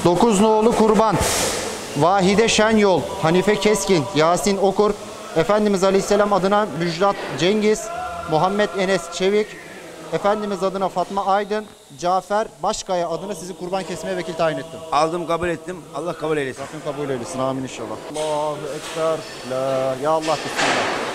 9 nolu kurban. Vahide Şenyol, Hanife Keskin, Yasin Okur, Efendimiz Aleyhisselam adına Müjdat Cengiz, Muhammed Enes Çevik, Efendimiz adına Fatma Aydın, Cafer Başkaya adına sizi kurban kesmeye vekil tayin ettim. Aldım, kabul ettim. Allah kabul eylesin. Rabbim kabul eylesin. Amin inşallah. Allahu Ekber. La. Ya Allah. Bismillah.